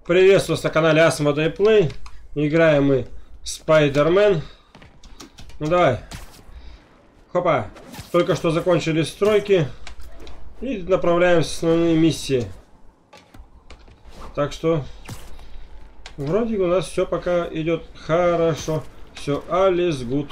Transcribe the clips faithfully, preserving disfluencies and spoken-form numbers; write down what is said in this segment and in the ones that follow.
Приветствую вас на канале Asmodee Play. Играем мы Spider-Man. Ну давай. Хопа. Только что закончили стройки. И направляемся в основные миссии. Так что вроде у нас все пока идет хорошо. Все, alles good.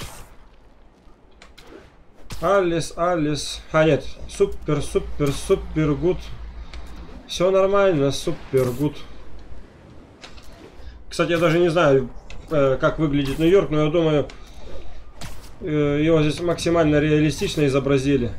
Alles, alles. А нет, супер, супер, супер гуд. Все нормально, супер гуд. Кстати, я даже не знаю, как выглядит Нью-Йорк, но я думаю, его здесь максимально реалистично изобразили.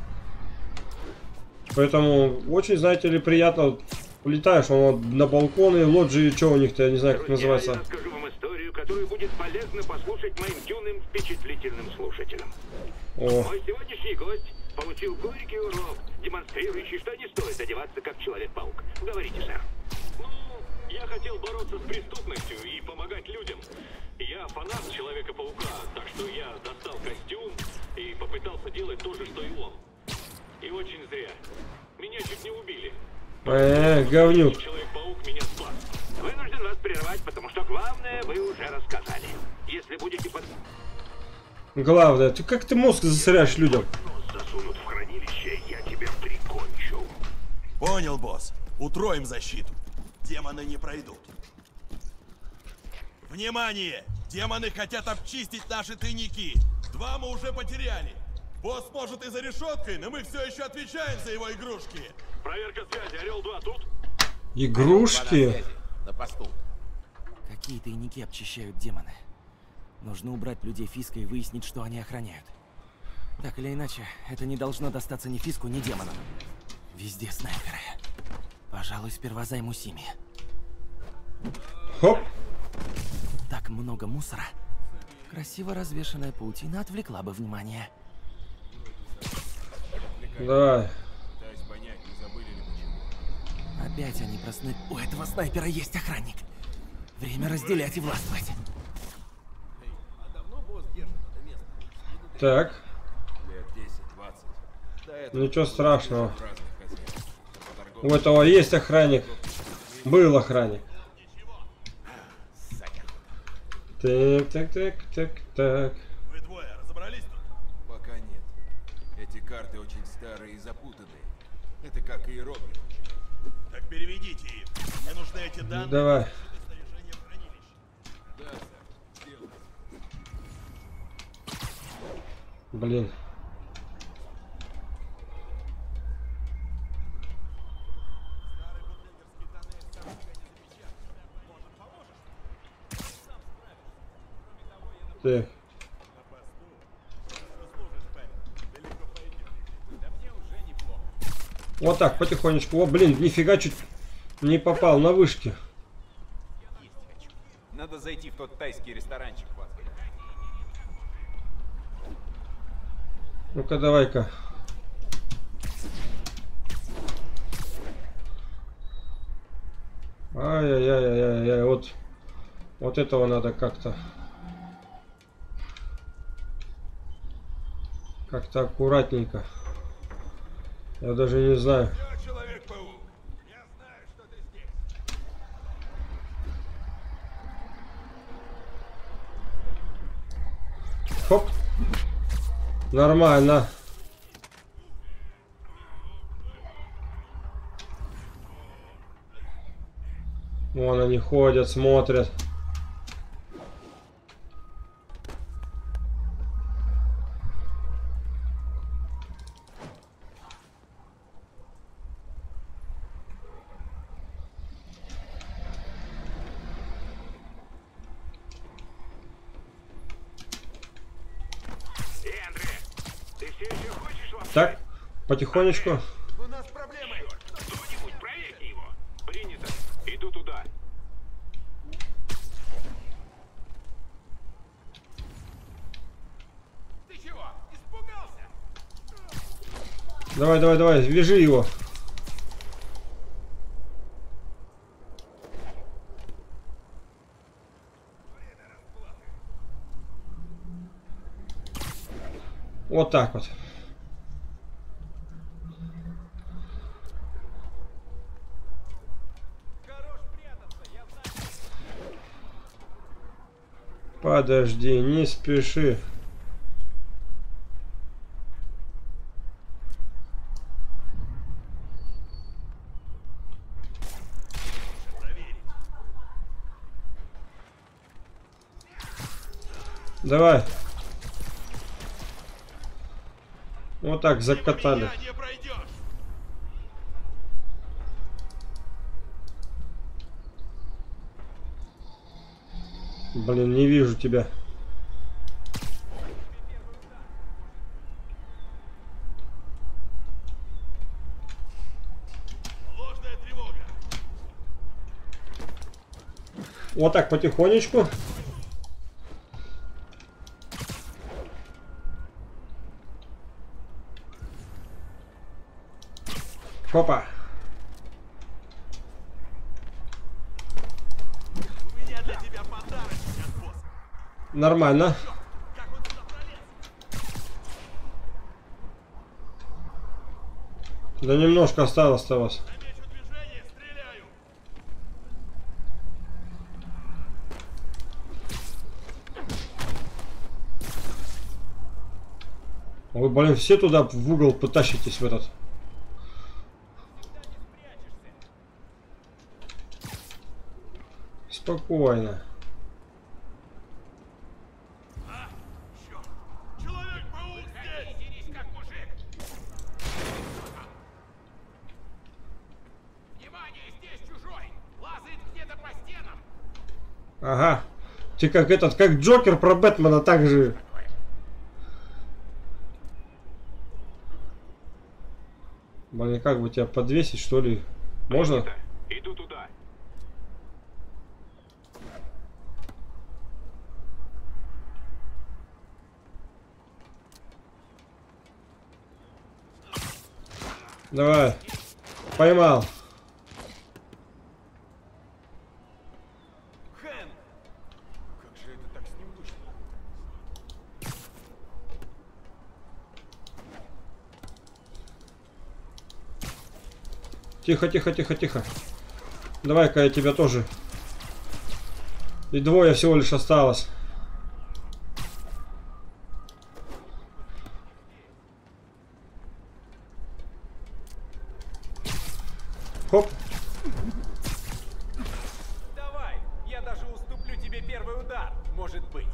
Поэтому очень, знаете ли, приятно. Летаешь он на балконы, лоджии, что у них-то, я не знаю, как называется. Я расскажу вам историю, которую будет полезно послушать моим юным впечатлительным слушателям. О. Мой сегодняшний гость получил горький урок, демонстрирующий, что не стоит одеваться как Человек-паук. Говорите, сэр. Ну, я хотел бороться с преступностью и помогать людям. Я фанат Человека-паука, так что я достал костюм и попытался делать то же, что и он. И очень зря. Меня чуть не убили. Э, говнюк. Человек-паук меня спас. Вынужден вас прервать, потому что главное вы уже рассказали. Если будете под... Главное, ты как ты мозг засоряешь людям? Засунут в хранилище, я тебя прикончу. Понял, босс. Утроим защиту. Демоны не пройдут. Внимание! Демоны хотят обчистить наши тайники. Два мы уже потеряли. Босс может и за решеткой, но мы все еще отвечаем за его игрушки. Проверка связи. Орел-два тут? Игрушки? На посту. Какие тайники обчищают демоны? Нужно убрать людей Фиска и выяснить, что они охраняют. Так или иначе, это не должно достаться ни Фиску, ни демонам. Везде снайперы. Пожалуй, сперва займусь ими. Хоп. Так много мусора. Красиво развешанная паутина отвлекла бы внимание. Давай. Опять они просны... У этого снайпера есть охранник. Время разделять и властвовать. Так. Ничего страшного. У этого есть охранник. Был охранник. Так, так, так, так, так. Вы двое разобрались тут? Пока нет. Эти карты очень старые и запутанные. Это как иероглифы. Так переведите их. Мне нужны эти данные. Давай. Блин. Так. Вот так, потихонечку. О, блин, нифига, чуть не попал на вышке. Надо зайти в тот тайский ресторанчик. Ну-ка, давай-ка. Ай-яй-яй-яй-яй, вот, вот этого надо как-то, как-то аккуратненько. Я даже не знаю. Хоп. Нормально. Вон они ходят, смотрят. Так, потихонечку. У нас проблемы. Кто-нибудь проверьте его. Принято. Иду туда. Ты чего? Испугался? Давай, давай, давай, вяжи его. Вот так вот. Хорош прятаться, я знаю. Подожди, не спеши. Давай. Вот так закатали. Блин, не вижу тебя. Ложная тревога. Вот так потихонечку. Хопа. У меня для тебя подарок сейчас, босс. Нормально. Как он сюда пролез? Да немножко осталось-то вас. Замечу движение, стреляю. Вы, блин, все туда в угол потащитесь в этот. Спокойно. А, черт. Человек-паук здесь. Дерись как мужик. Внимание, здесь чужой. Лазает где-то по стенам. Ага. Ты как этот, как Джокер про Бэтмена, так же. Блин, как бы тебя подвесить, что ли? Можно? Иду туда. Давай. Поймал. Хэн. Как же это так с ним вышло? Тихо, тихо, тихо, тихо. Давай-ка я тебя тоже. И двое всего лишь осталось. Хоп. Давай, я даже уступлю тебе первый удар, может быть.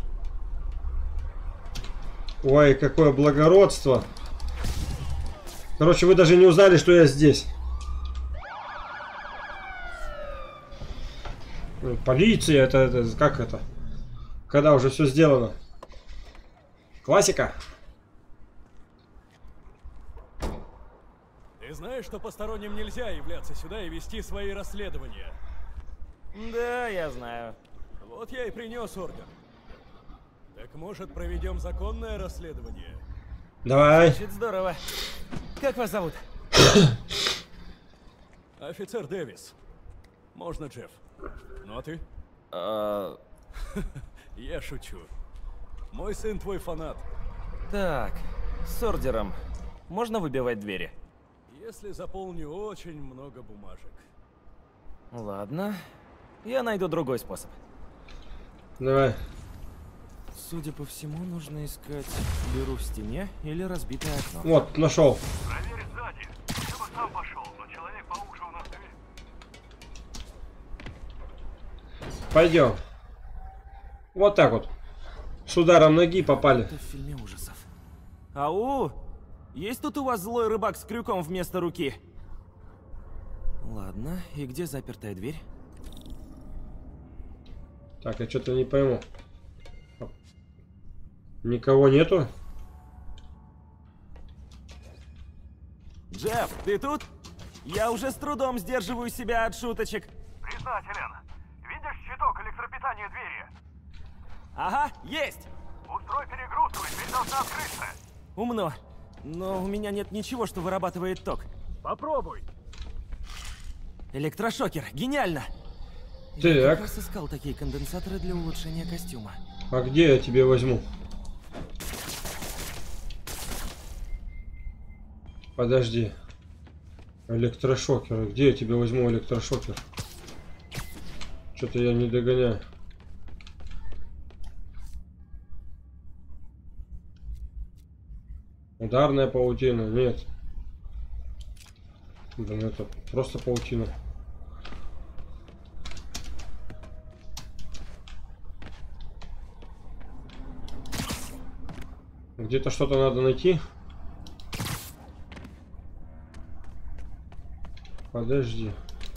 Ой, какое благородство. Короче, вы даже не узнали, что я здесь. Полиция, это, это как это? Когда уже все сделано. Классика. Ты знаешь, что посторонним нельзя являться сюда и вести свои расследования? Да, я знаю. Вот я и принес орган. Так может, проведем законное расследование? Давай. Звучит здорово. Как вас зовут? Офицер Дэвис. Можно, Джефф. Ну а ты? А, Я шучу. Мой сын твой фанат. так, с ордером. Можно выбивать двери? Если заполню очень много бумажек. Ладно. Я найду другой способ. Давай. Судя по всему, нужно искать дыру в стене или разбитое окно. Вот, нашел. Проверь сзади. Я бы сам пошел, но человек-паук же у нас дверь. Пойдем. Вот так вот. С ударом ноги попали. Это в фильме ужасов. Ау! Есть тут у вас злой рыбак с крюком вместо руки? Ладно, и где запертая дверь? Так, я что-то не пойму. Никого нету? Джефф, ты тут? Я уже с трудом сдерживаю себя от шуточек. Признателен. Видишь щиток электропитания двери? Ага, есть! Устрой перегрузку, и дверь должна открыться. Умно. Но у меня нет ничего, что вырабатывает ток. Попробуй. Электрошокер, гениально! Я Так. как раз искал такие конденсаторы для улучшения костюма. А где я тебе возьму? Подожди. Электрошокер. Где я тебе возьму электрошокер? Что-то я не догоняю. Ударная паутина. Нет. Блин, это просто паутина. Где-то что-то надо найти. Подожди.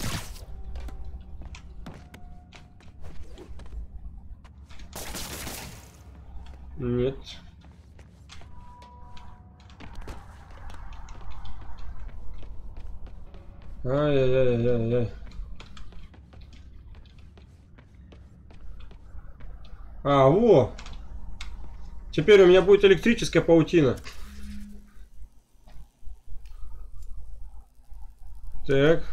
Нет. Ай-яй-яй-яй-яй. А, во! Теперь у меня будет электрическая паутина. Так.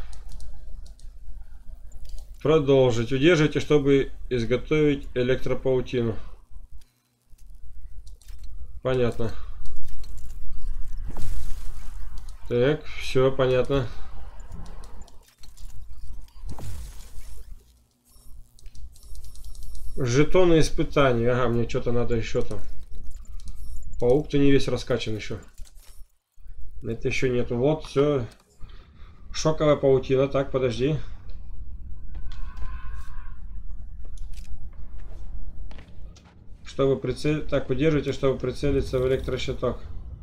Продолжить. Удержите, чтобы изготовить электропаутину. Понятно. Так, все понятно. Жетоны испытаний. Ага, мне что-то надо еще там. Паук-то не весь раскачан еще. Это еще нету. Вот, все. Шоковая паутина. Так, подожди. Чтобы прицелить... Так, удержите, чтобы прицелиться в электрощиток.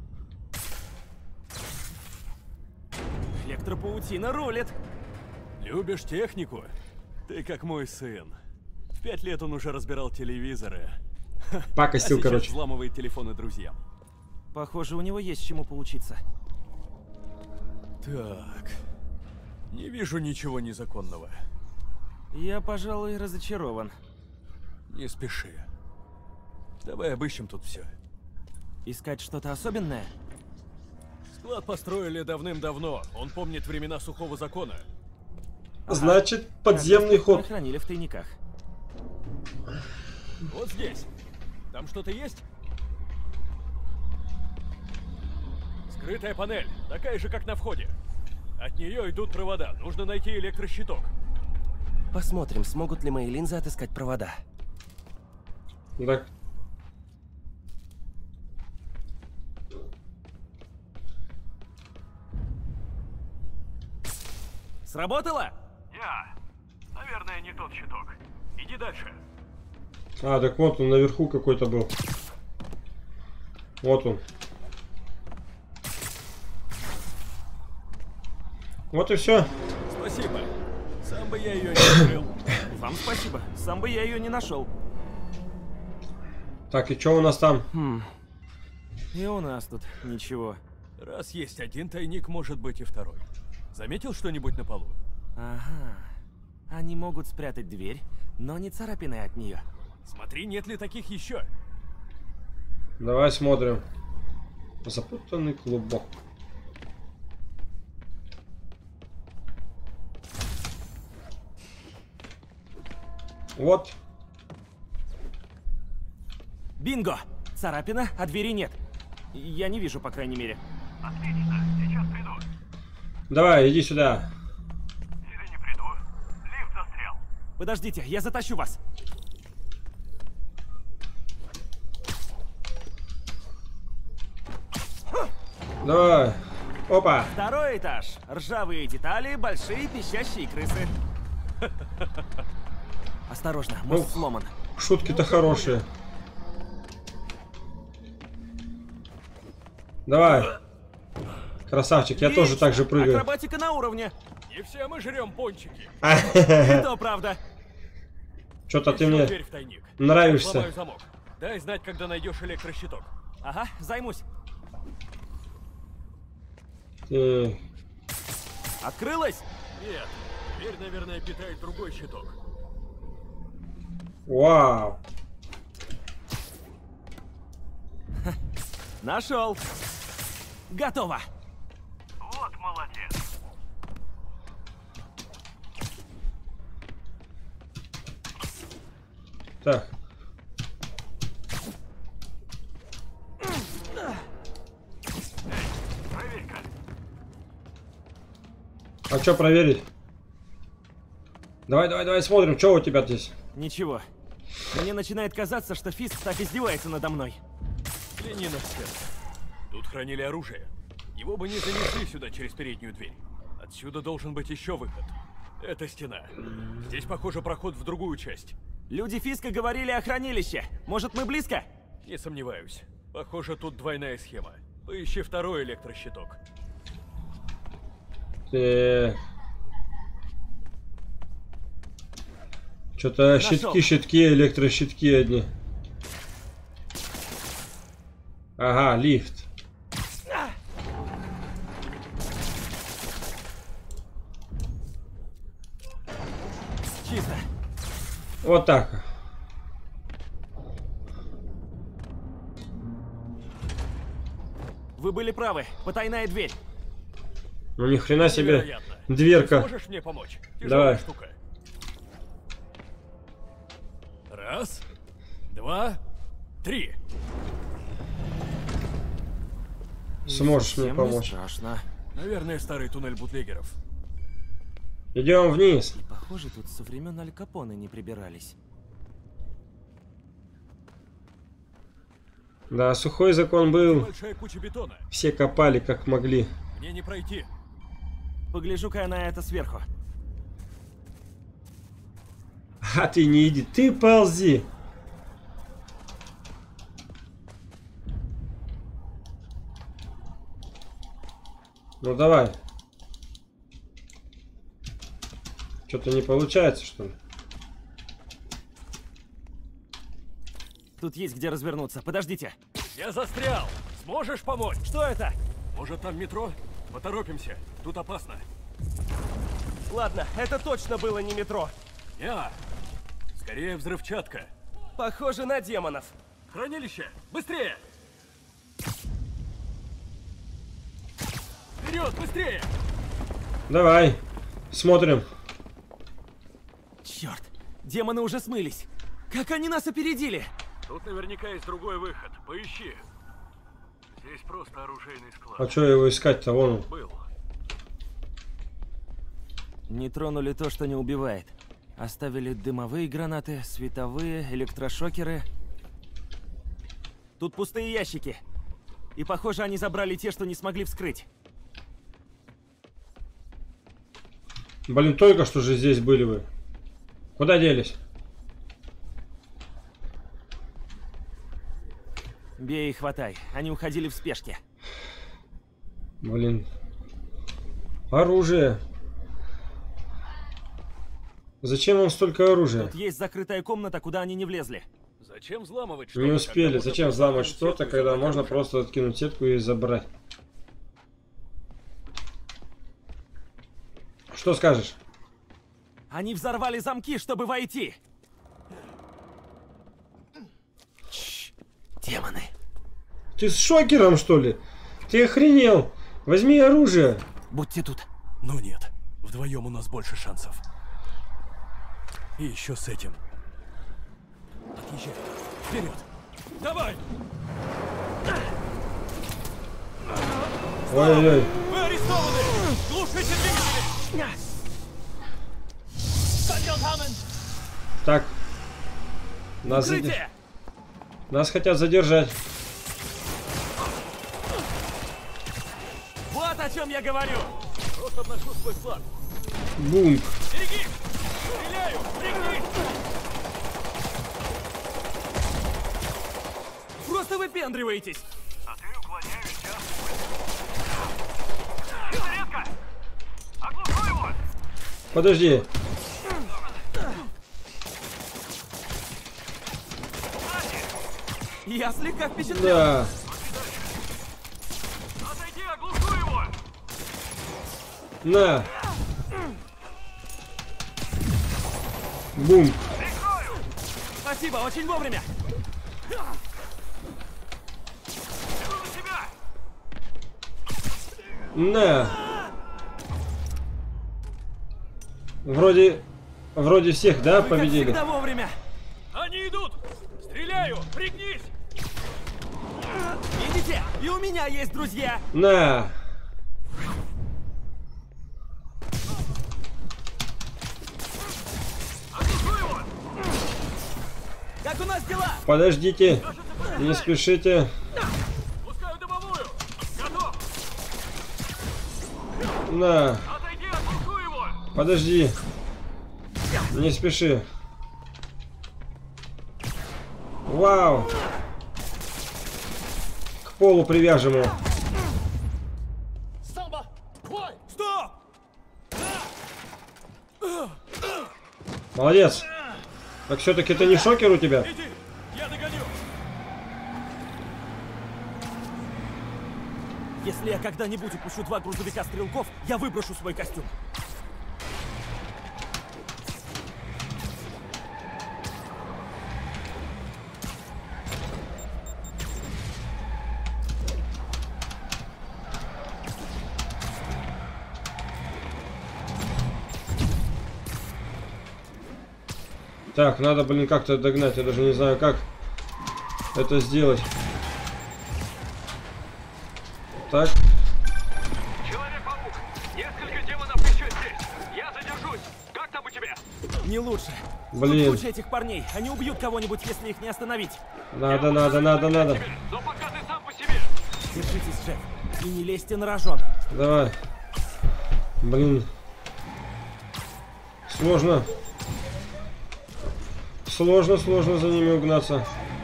Электропаутина рулит. Любишь технику? Ты как мой сын. В пять лет он уже разбирал телевизоры. Пакостил, а сейчас короче. взламывает телефоны друзьям. Похоже, у него есть чему поучиться. Так. Не вижу ничего незаконного. Я, пожалуй, разочарован. Не спеши. Давай обыщем тут все. Искать что-то особенное? Склад построили давным-давно. Он помнит времена сухого закона. Значит, подземный ход. Хранили в тайниках. Вот здесь. Там что-то есть? Скрытая панель, такая же, как на входе. От нее идут провода. Нужно найти электрощиток. Посмотрим, смогут ли мои линзы отыскать провода. Да. Сработало? Я. Наверное, не тот щиток. Иди дальше. А, так вот он наверху какой-то был. Вот он. Вот и все. Спасибо. Сам бы я ее не открыл. Вам спасибо. Сам бы я ее не нашел. Так, и что у нас там? Хм. И у нас тут ничего. Раз есть один тайник, может быть и второй. Заметил что-нибудь на полу? Ага. Они могут спрятать дверь, но не царапины от нее. Смотри, нет ли таких еще? Давай смотрим. Запутанный клубок. Вот. Бинго! Царапина, а двери нет. Я не вижу, по крайней мере. Отлично, сейчас приду. Давай, иди сюда. Если не приду, лифт застрял. Подождите, я затащу вас. Давай. Опа. Второй этаж. Ржавые детали, большие пищащие крысы. Осторожно, мост Ух. сломан. Шутки-то хорошие. Давай. Красавчик, я тоже так же прыгаю. Акробатика на уровне. Не все мы жрем пончики. И то правда. Что-то ты Еще мне дверь в тайник. нравишься. Сломаю замок. Дай знать, когда найдешь электрощиток. Ага, займусь. Э, Открылась? Нет, дверь, наверное, питает другой щиток. Вау. Нашел. Готово. Вот молодец. Так. Проверь-ка. А что проверить? Давай, давай, давай смотрим, что у тебя здесь. Ничего. Мне начинает казаться, что Фист так издевается надо мной. Взгляни на стену. Тут хранили оружие. Его бы не занесли сюда через переднюю дверь. Отсюда должен быть еще выход. Это стена. Здесь, похоже, проход в другую часть. Люди Фиска говорили о хранилище. Может, мы близко? Не сомневаюсь. Похоже, тут двойная схема. Поищи второй электрощиток. Так. Что-то щитки, щитки, электрощитки одни. Ага, лифт. Чисто. Вот так. Вы были правы. Потайная дверь. Ну ни хрена себе. Невероятно. Дверка. Ты сможешь мне помочь? Тяжелая Давай. штука. Раз, два, три. Сможешь мне Совсем не помочь. страшно. Наверное, старый туннель бутлегеров. Идем вниз. И похоже, тут со времен Аль Капоне не прибирались. Да, сухой закон был. Большая куча бетона. Все копали как могли. Мне не пройти. Погляжу-ка я на это сверху. А ты не иди, ты ползи. Ну давай. Что-то не получается, что ли? Тут есть где развернуться. Подождите. Я застрял. Сможешь помочь? Что это? Может, там метро? Поторопимся. Тут опасно. Ладно, это точно было не метро. Я. Скорее взрывчатка. Похоже на демонов. Хранилище! Быстрее! Вперед, быстрее! Давай. Смотрим. Черт, демоны уже смылись. Как они нас опередили? Тут наверняка есть другой выход. Поищи. Здесь просто оружейный склад. А что его искать-то? Вон он. Был. Не тронули то, что не убивает. Оставили дымовые гранаты, световые, электрошокеры. Тут пустые ящики. И похоже, они забрали те, что не смогли вскрыть. Блин, только что же здесь были вы. Куда делись? Бей и хватай. Они уходили в спешке. Блин. Оружие. Зачем вам столько оружия? Тут есть закрытая комната, куда они не влезли. Зачем взламывать что-то? Не когда успели. можно Зачем просто взламывать откинуть что-то, сетку и когда забрать можно оружие? просто откинуть сетку и забрать? Что скажешь? Они взорвали замки, чтобы войти. Чш, демоны. Ты с шокером, что ли? Ты охренел? Возьми оружие. Будьте тут. Ну нет. Вдвоем у нас больше шансов. И еще с этим. Отъезжай. Вперед. Давай! Ой-ой-ой. Вы арестованы! Глушите двигатели! Так. Нас, заде- Укрытие! Нас хотят задержать. Вот о чем я говорю. Просто обношу свой флаг. Бум. Берегись! Стреляю! Пригнись! Просто выпендриваетесь. А ты уклоняешься. Резко! Оглушу его! Подожди. Я слегка впечатлен. Да. Отойди, оглушу его! На. Бум. Спасибо, очень вовремя. Иду на тебя! На. Вроде... Вроде всех, да, Вы, как победили? всегда, вовремя. Они идут! Стреляю! Пригнись! Видите? И у меня есть друзья. На. Как у нас дела? Подождите. Не спешите. Пускаю дымовую! На. Подожди. Не спеши. Вау. К полу привяжем его. Стоп! Молодец. Так все-таки это не шокер у тебя? Иди, я догоню. Если я когда-нибудь упущу два грузовика стрелков, я выброшу свой костюм. Так, надо, блин, как-то догнать. Я даже не знаю, как это сделать. Так. Человек-паук, несколько демонов еще здесь. Я задержусь. Как там у тебя? Не лучше. Блин. Тут куча этих парней. Они убьют кого-нибудь, если их не остановить. Надо, надо, надо, надо. Но пока ты сам по себе. Держитесь, Джек. И не лезьте на рожон. Давай. Блин. Сложно. Сложно, сложно за ними угнаться.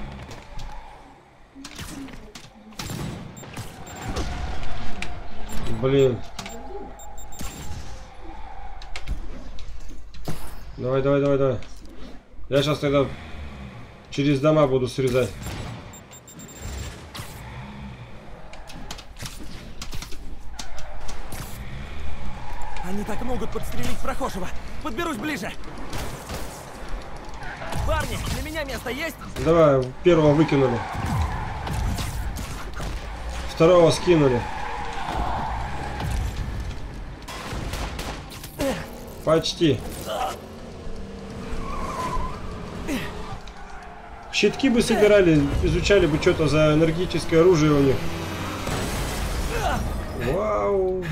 Блин. Давай, давай, давай, давай. Я сейчас тогда через дома буду срезать. Они так могут подстрелить прохожего. Подберусь ближе. Парни, для меня место есть? Давай, первого выкинули. Второго скинули. Почти. Щитки бы собирали, изучали бы что-то за энергетическое оружие у них. Вау.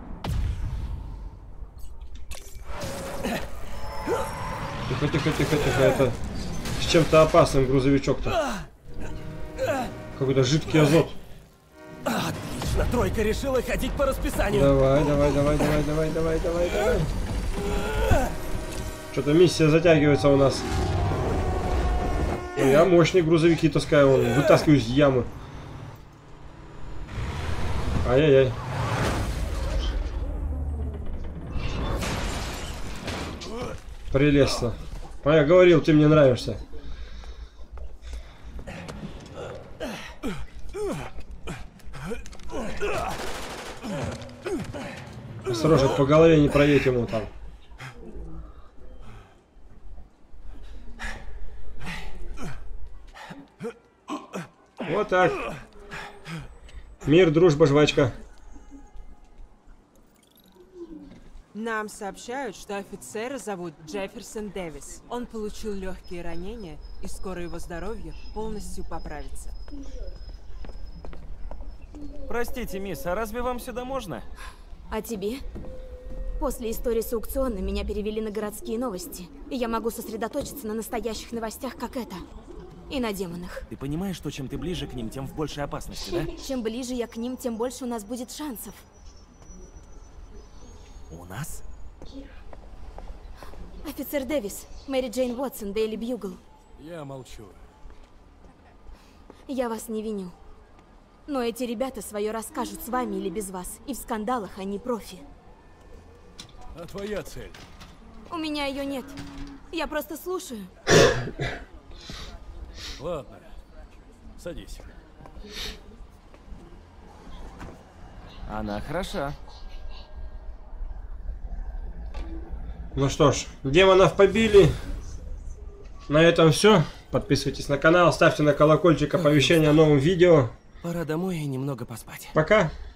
Тихо, тихо, тихо, тихо. Это с чем-то опасным грузовичок-то. Какой-то жидкий азот. Отлично, тройка решила ходить по расписанию. Давай, давай, давай, давай, давай, давай, давай, давай. Что-то миссия затягивается у нас. Ну, я мощные грузовики таскаю, вон, вытаскиваю из ямы. Ай-яй-яй. Прелестно. А я говорил, ты мне нравишься. Осторожно, по голове не проедь ему там. Вот так. Мир, дружба, жвачка. Нам сообщают, что офицера зовут Джефферсон Дэвис. Он получил легкие ранения, и скоро его здоровье полностью поправится. Простите, мисс, а разве вам сюда можно? А тебе? После истории с аукциона меня перевели на городские новости, и я могу сосредоточиться на настоящих новостях, как это. И на демонах. Ты понимаешь, что чем ты ближе к ним, тем в большей опасности, да? Чем ближе я к ним, тем больше у нас будет шансов. У нас? Офицер Дэвис, Мэри Джейн Уотсон, Дейли Бьюгл. Я молчу. Я вас не виню. Но эти ребята свое расскажут с вами или без вас. И в скандалах они профи. А твоя цель? У меня ее нет. Я просто слушаю. Ладно. Садись. Она хороша. Ну что ж, демонов побили. На этом все. Подписывайтесь на канал, ставьте на колокольчик оповещения о новом видео. Пора домой и немного поспать. Пока.